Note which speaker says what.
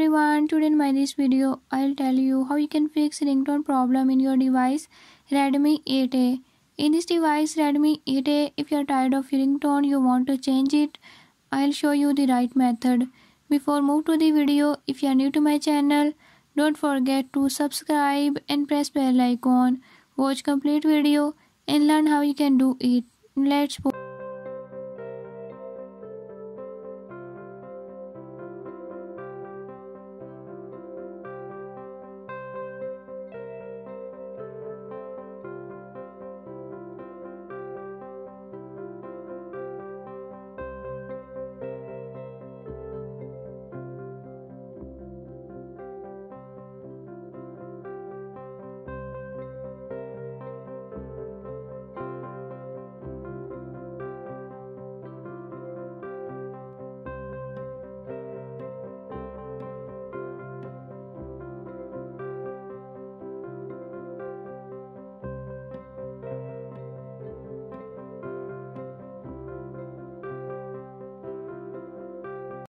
Speaker 1: everyone, today in my this video I'll tell you how you can fix ringtone problem in your device Redmi 8A. In this device Redmi 8A, if you are tired of your ringtone, you want to change it, I'll show you the right method. Before move to the video, if you are new to my channel, don't forget to subscribe and press bell icon. Watch complete video and learn how you can do it. Let's go.